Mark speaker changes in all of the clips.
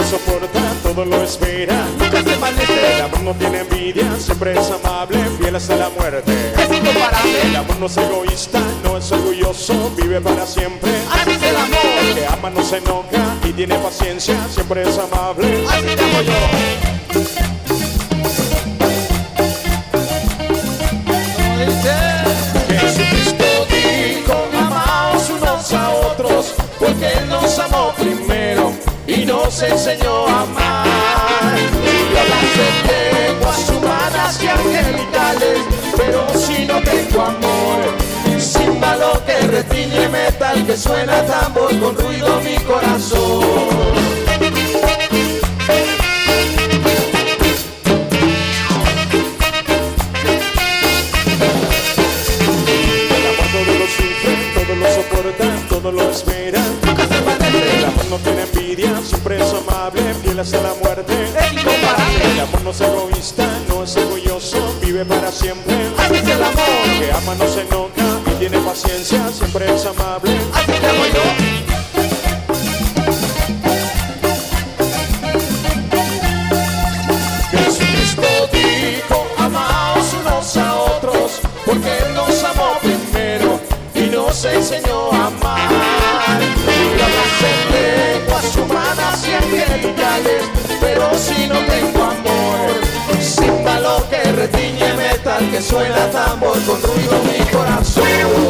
Speaker 1: soporta, todo lo espera,
Speaker 2: nunca se maldice.
Speaker 1: El amor no tiene envidia, siempre es amable, fiel hasta la muerte.
Speaker 2: Es incomparable.
Speaker 1: El amor no es egoísta, no es orgulloso, vive para siempre.
Speaker 2: Así es el amor.
Speaker 1: El que ama no se enoja y tiene paciencia, siempre es amable.
Speaker 2: Así te amo yo.
Speaker 1: Jesucristo dijo, amaos unos a otros, porque Él nos amó primero y nos enseñó a amar. Yo hablaré lenguas humanas y angelicales, pero si no tengo amor, címbalo que retiñe, metal que suena tambor, con ruido mi corazón. Todo lo soporta, todo lo espera,
Speaker 2: Nunca se maldice.
Speaker 1: el amor no tiene envidia, siempre es amable, fiel hasta la muerte.
Speaker 2: Es incomparable.
Speaker 1: El amor no es egoísta, no es orgulloso, vive para siempre.
Speaker 2: Así es el amor.
Speaker 1: El que ama no se enoja y tiene paciencia, siempre es amable.
Speaker 2: Así te amo yo.
Speaker 1: Jesucristo dijo, amaos unos a otros, porque Él nos amó primero y nos enseñó a amar. Y hablas en lenguas humanas y angelicales, pero si no tengo amor, címbalo que retiñe, metal que suena tambor, con ruido mi corazón.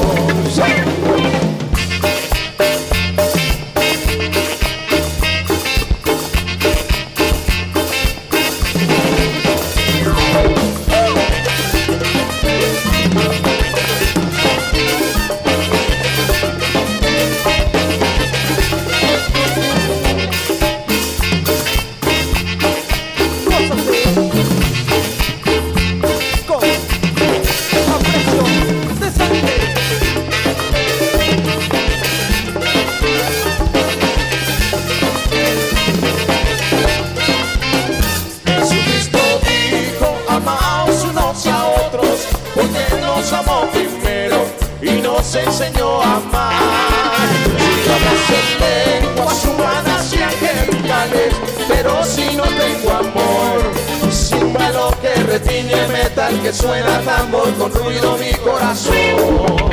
Speaker 1: Jesucristo dijo, amaos unos a otros, porque Él nos amó primero y nos enseñó a amar. Y hablas en lenguas humanas y angelicales, pero si no tengo amor, címbalo que retiñe, metal que suena tambor, con ruido mi corazón.